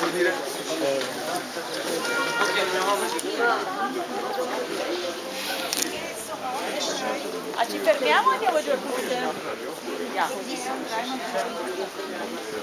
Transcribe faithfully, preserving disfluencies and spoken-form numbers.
dire? Ah, ci fermiamo o andiamo giù al punto? Andiamo.